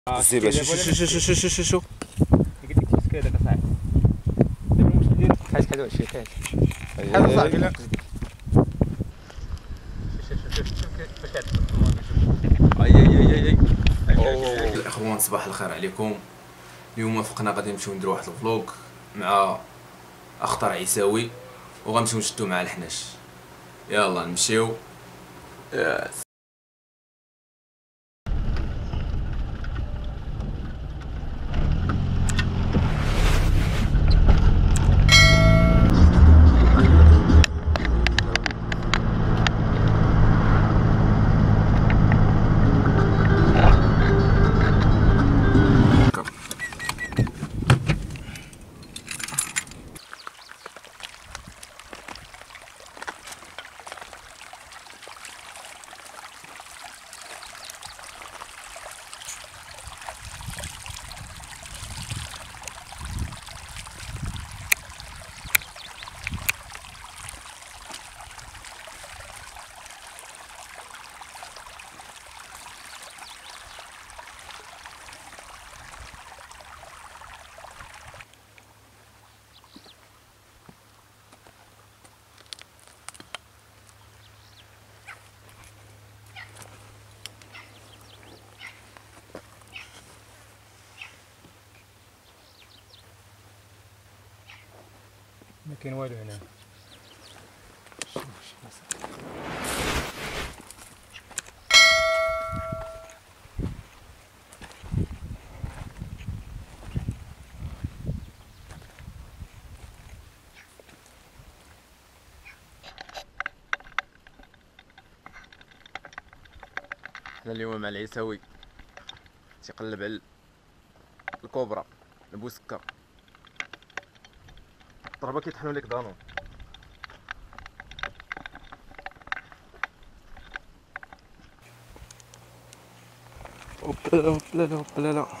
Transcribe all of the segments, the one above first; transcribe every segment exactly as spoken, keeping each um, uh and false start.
الزيبه شو شو شو شو شو شو شو شو قلت لك تمسك هذاك اصاحبي المشكل ديالك حاج حاجه شي حاجه حاج صاحبي لا شوف شوف شوف كيفاش كتعطي اي اي اي اي الاخوان صباح الخير عليكم. اليوم فقنا غادي نمشيو نديرو واحد الفلوق مع اخطر عيساوي وغنمشيو نشدو مع الحناش. يلا نمشيو. يس. ما كاين والو هنا. حنا اليوم مع العيساوي تيقلب على الكوبرا البوسكه. الضربه كيطحنوا لك دانون. اوبلا اوبلا اوبلا لا.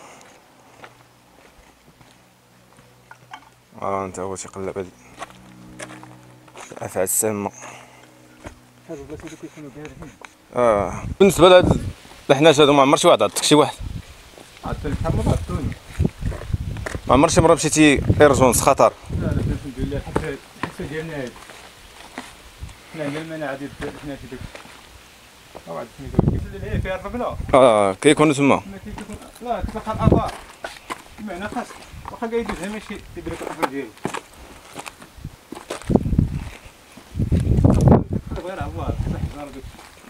اه انت هو تيقلب على الافعى السامه. هادو البلاصه اللي كيكونوا باردين. اه بالنسبه لهاد الحناش هادو ما عمر شي واحد عطاك شي واحد. عطوني بحال ما عطوني. ما عمر شي مره مشيتي ايرجونس خطر. لا لا الحمد لله حتى الحسه ديالنا هادي. حنا هنا المنع عادي حنا في ديك واحد سميتو كيف اللي هي فيها الرمله. اه كيكونوا تما. ما كيكون لا كتلقى الابار بمعنى خاص واخا كيدوزها ماشي تيدير لك الطفل ديالو. غير عوار صح ضربك.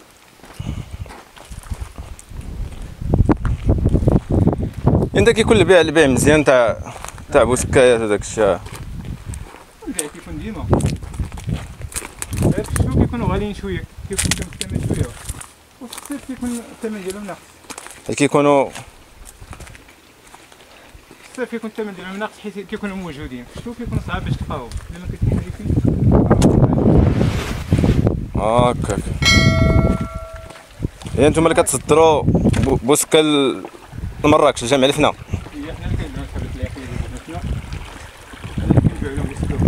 انت كيكون البيع البيع مزيان تاع تاع بوسكايات وداك الشيء. البيع كيكون ديما غير في السوق كيكونوا غاليين شويه كيكون فيهم الثمن شويه وفي الصيف كيكون الثمن ديالهم ناقص. كيكونوا في الصيف كيكون الثمن ديالهم ناقص حيت كيكونوا موجودين. في السوق كيكون صعاب باش تلقاهم الا ما كنتش حريفين. هاكاك. يعني نتوما اللي كتصدروا بوسكا لمراكش الجامع الفنا. هي حنا اللي كنبيعو صحابات العقيله ديالنا حنا اللي كنبيعو لهم السوق.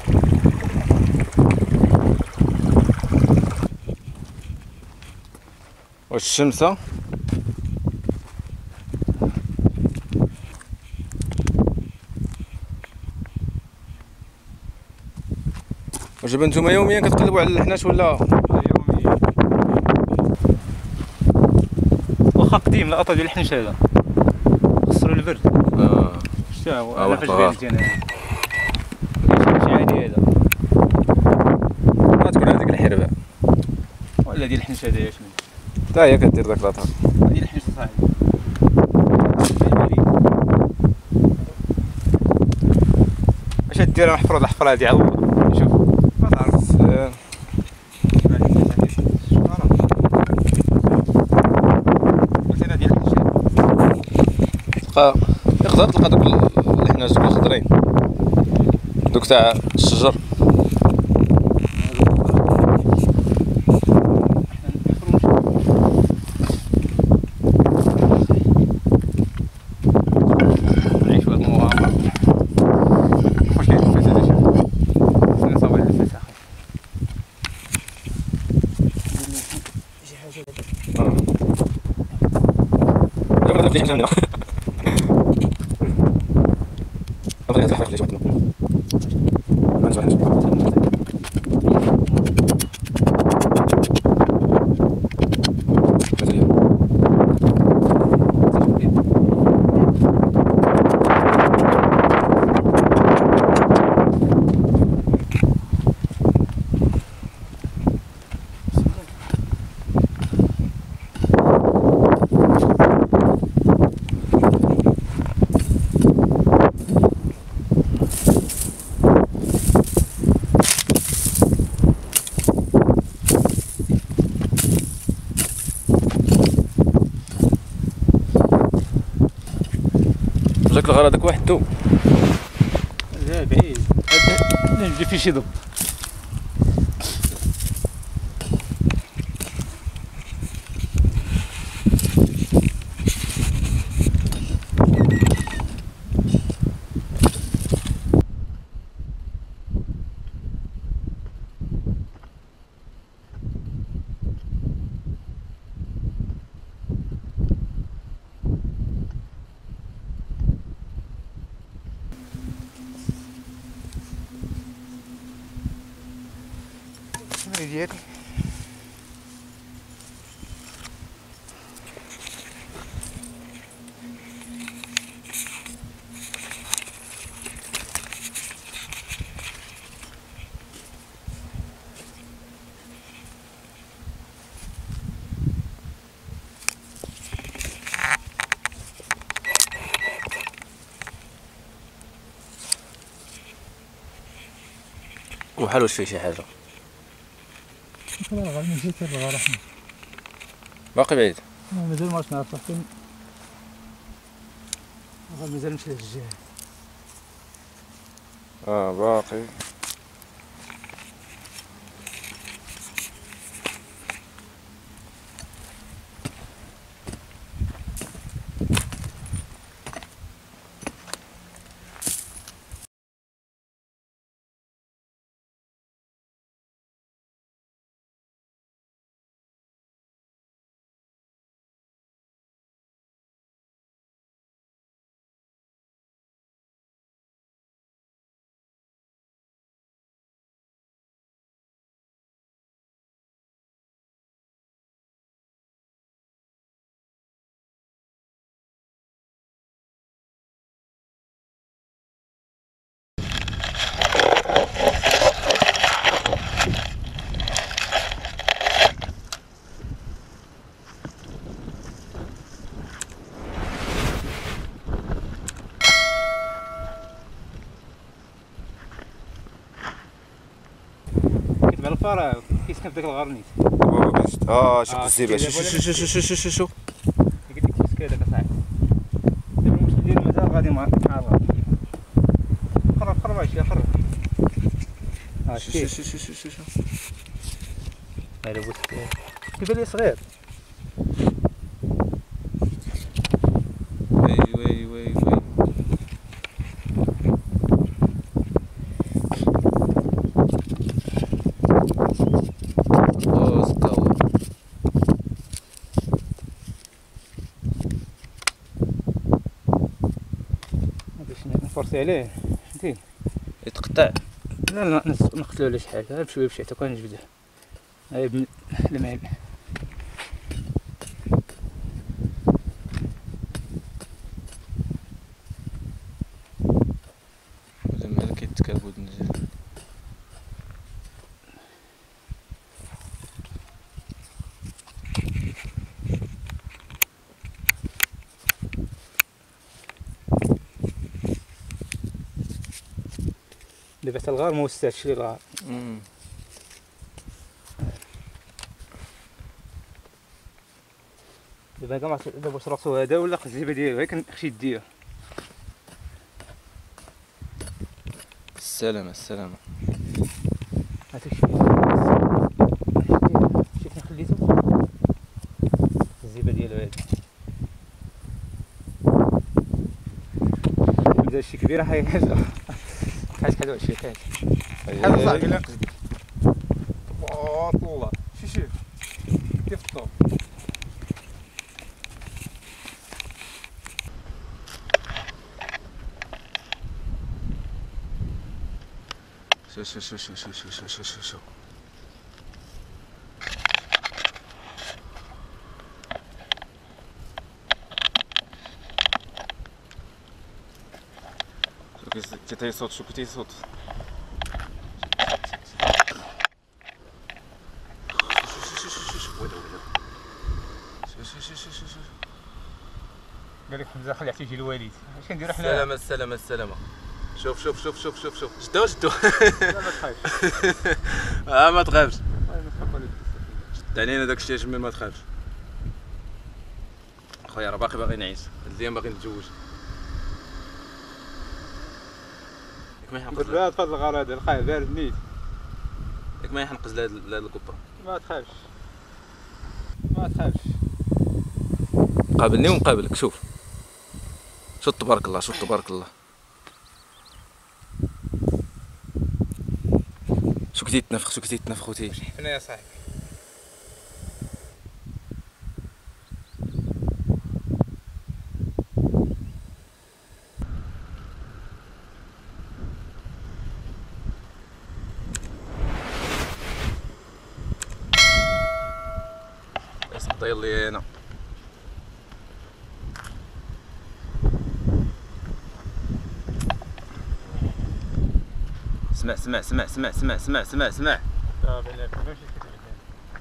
واش الشمسة واش نتوما يوميا كتقلبوا على الحناش ولا يوميا؟ واخا قديم القطا ديال الحنش هذا خسروا البرد. اه شتا هو آه، انا واحد فاش الغار. بينت انا ماشي عادي هذا ما تكون هذيك الحربه ولا ديال الحنش هذا ياش من حتى هي كدير داك لاطا. ديال الحنش صاحبي. اش دير محفوظ الحفره هذه على الله. شوف ما تعرف مثلا ديال الحنش تلقى يقدر تلقى دوك الحناش دوك الخضرين دوك تاع الشجر. نعيش واحد المغامرة. واش كاين الفاس هذا شوف شنو صافي على الفاس اخي. شي حاجة اه. جاك الغرض هذاك وحدو؟ لا بعيد، هذا نجي فيه شي ضب. ديالي وحال واش فيه شي حاجه؟ لا غير مشيت للغار احنا باقي بعيد؟ مازال ما عرفت نعرف فين، مازال نمشي لهاد الجهه. اه باقي. كتبع الفار كيسكن في داك الغار نيت. اه شوف الزيبه، شوف شوف شوف شوف شوف شوف قلت لك تمسك هذاك اصاحبي. دابا المشكل ديالو مازال غادي مع الغار. خرب خرب هادشي خرب. اه شوف شوف شوف شوف شوف شوف هذا بوت كيبان لي صغير. وي وي وي وي او سكاو باش نفرسي عليه فهمتي يتقطع. لا لا نقتلو ولا شي حاجه، غير بشويه بشويه حتى كنجبدوه. هاي ابن المعلم. لما كيتكابد نجي دابا حتى الغار ما وسعتش لي الغار. دابا كاع ما عرفت دابا واش راسو هذا ولا القزيبه ديالو، غير كنخشي يديه. السلامة السلامة. هاتو شي شي فين خليتو الزيبه ديالو هادي. بدا شي كبيره حاجه حاجه حاجه واحد شي حاجه بحال صاحبي لا قصدي. الله شي شي كيف الطوب. شو شو شو شو شو شو شو شو شو شو شو كي صوت شو كي صوت قال لك حمزه خلي يعطيه الوالد اش كنديرو حنا. السلامة السلامة السلامة. شوف شوف شوف شوف شوف شوف شدو شدو. لا ما تخافش. اه ما تخافش. ما تخاف عليك. شد علينا داك الشيء جميل ما تخافش. خويا راه باقي باغي نعيش، هاد الايام باغي نتزوج. ياك ما يحنقز براد فهاد الغرض القاه بارد نيت. ياك ما يحنقز لهاد لهاد الكوبا. ما تخافش ما تخافش. قابلني ونقابلك. شوف شوف تبارك الله شوف تبارك الله. شو كنتي تنفخ شو كنتي تنفخ خوتي. حنا يا صاحبي. اسقط يلي هنا. سمع سمع سمع سمع سمع سمع سمع سمع. اه بلا ماشي كتب لك.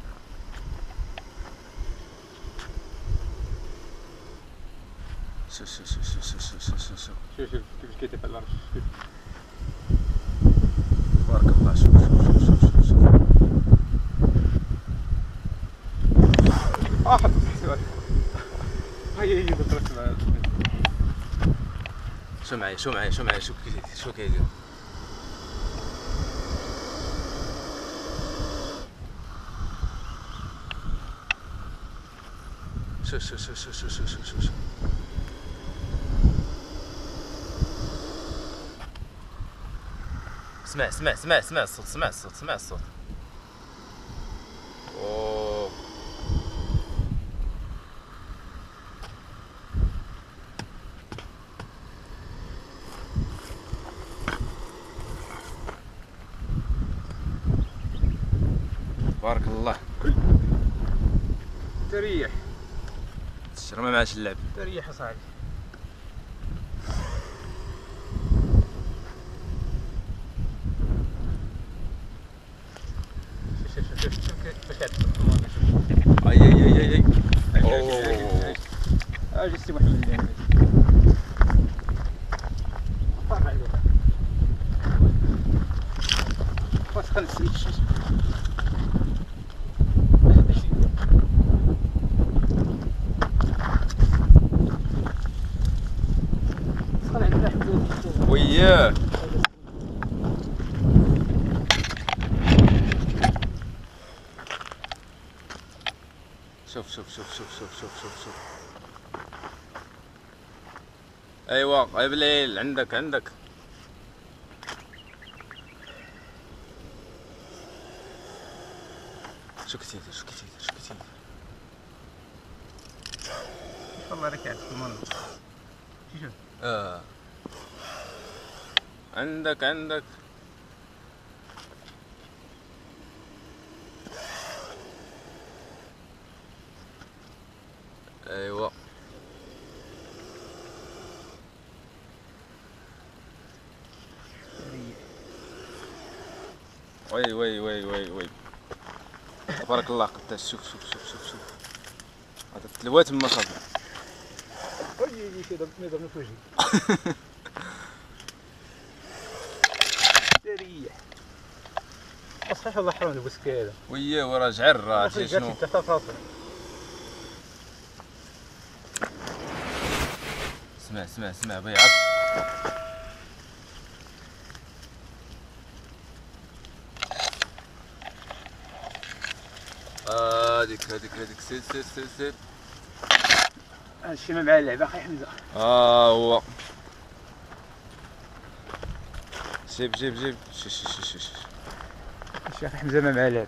شوف شوف شوف شوف شوف شوف شوف شوف شوف شوف كيفاش كيتف على الارض. شوف تبارك الله. شوف شوف شوف شوف شوف اه حط السؤال. هيا هي دخلت معايا. شو معايا شو معايا شو معايا شو كي شو كيدير. شوف شوف شوف شوف شوف شوف شوف شوف اسمع اسمع اسمع اسمع الصوت اسمع الصوت اسمع الصوت. اوه تبارك الله. تريح الشرمه ما عادش اللعب. تريح يا صاحبي. شوف شوف شوف شوف كيفاش كتدخل. اي اي اي اي اوه اجي سي محمد اللي طلع عليه واش خنسيت شي وياه. شوف شوف شوف شوف شوف شوف شوف شوف ايوا يا بليل عندك عندك. شو كتير شو كتير شو كتير. والله راك عارف المنظر. شوف اه عندك عندك. ايوا وي وي وي وي وي تبارك الله قداش. شوف شوف شوف شوف شوف هذا التلوات تما صافي. وي وي كي ضربتني ضربني في وجهي. تريح صحيح والله حرام البوسكي هذا. وياه وراه جعر راه شي شنو. اسمع اسمع اسمع بيعط. هذيك هذيك هذيك سير سير سير سير. هادشي ما مع اللعبه اخي حمزه. اه هو جيب جيب جيب شي شي شي شي شي هادشي اخي حمزه ما مع اللعب.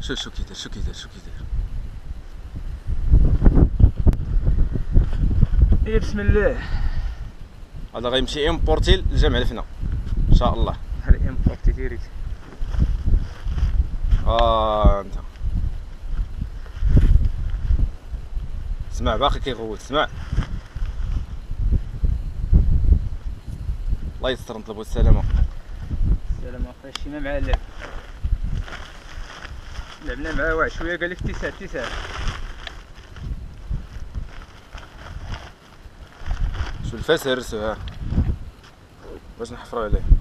شوف شو كيدير شو كيدير شو كيدير. يا بسم الله. هذا غيمشي امبورتي لجمع الفنا ان شاء الله. بحال امبورتي ديريكت. اه انت سمع باقي كيغوت سمع. الله يستر نطلبوا السلامه. السلامة اخويا مشينا مع اللعب، لعبنا معاه واحد شويه قال لك تسعة تسعة. شو الفاس هرسو ها باش نحفروا عليه.